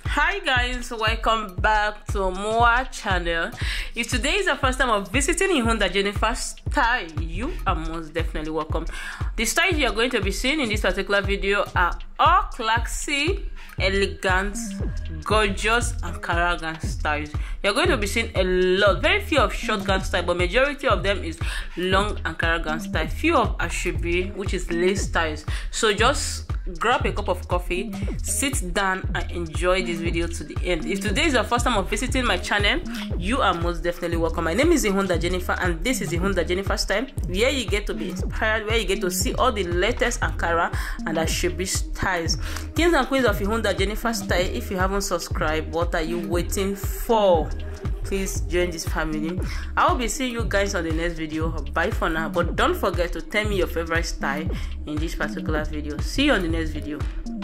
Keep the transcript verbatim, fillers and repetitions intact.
Hi guys, welcome back to Moa channel. If today is the first time of visiting Ihunda Jennifer style, you are most definitely welcome. The styles you are going to be seeing in this particular video are all classy, elegant, gorgeous and caragan styles. You're going to be seeing a lot, very few of shotgun style, but majority of them is long and caragan style, few of ashobi, which is lace styles. So just grab a cup of coffee, sit down and enjoy this video to the end. If today is your first time of visiting my channel, you are most definitely welcome. My name is Ihunda Jennifer and this is Ihunda Jennifer style, where you get to be inspired, where you get to see all the latest Ankara and ashobi styles. Kings and queens of Ihunda Jennifer style, if you haven't subscribed, what are you waiting for? Please join this family. I will be seeing you guys on the next video. Bye for now, but don't forget to tell me your favorite style in this particular video. See you on the next video.